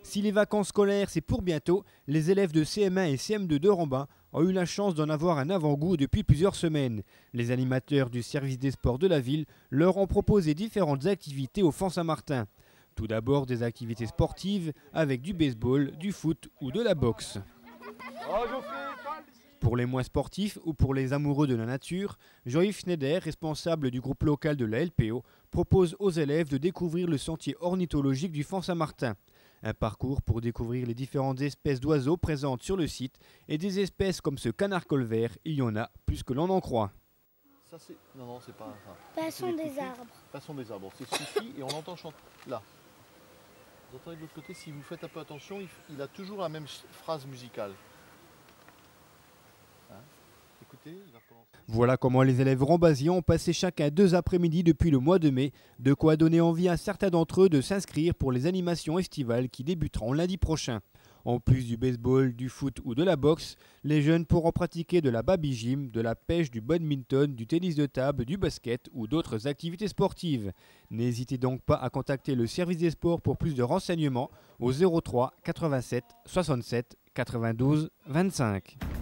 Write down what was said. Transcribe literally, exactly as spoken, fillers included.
Si les vacances scolaires c'est pour bientôt, les élèves de C M un et C M deux de Rambin ont eu la chance d'en avoir un avant-goût depuis plusieurs semaines. Les animateurs du service des sports de la ville leur ont proposé différentes activités au Font Saint-Martin. Tout d'abord des activités sportives avec du baseball, du foot ou de la boxe. Pour les moins sportifs ou pour les amoureux de la nature, Jean-Yves Schneider, responsable du groupe local de la L P O, propose aux élèves de découvrir le sentier ornithologique du Font Saint-Martin. Un parcours pour découvrir les différentes espèces d'oiseaux présentes sur le site et des espèces comme ce canard colvert, il y en a plus que l'on en croit. Ça c'est... Non, non, c'est pas ça. Passons des arbres. Passons des arbres, c'est Fifi et on l'entend chanter là. Vous entendez de l'autre côté, si vous faites un peu attention, il, il a toujours la même phrase musicale. Hein? Écoutez, il va recommencer. Voilà comment les élèves rambasiens ont passé chacun deux après-midi depuis le mois de mai, de quoi donner envie à certains d'entre eux de s'inscrire pour les animations estivales qui débuteront lundi prochain. En plus du baseball, du foot ou de la boxe, les jeunes pourront pratiquer de la baby gym, de la pêche, du badminton, du tennis de table, du basket ou d'autres activités sportives. N'hésitez donc pas à contacter le service des sports pour plus de renseignements au zéro trois quatre-vingt-sept soixante-sept quatre-vingt-douze vingt-cinq.